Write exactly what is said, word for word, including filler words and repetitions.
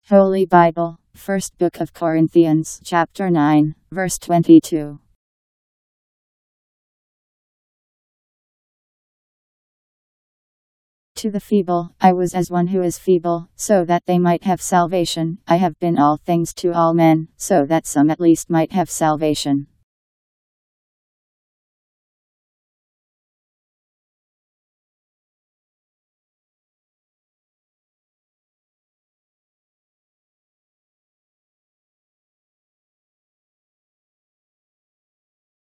Holy Bible, First Book of Corinthians, chapter nine, verse twenty-two. To the feeble, I was as one who is feeble, so that they might have salvation. I have been all things to all men, so that some at least might have salvation.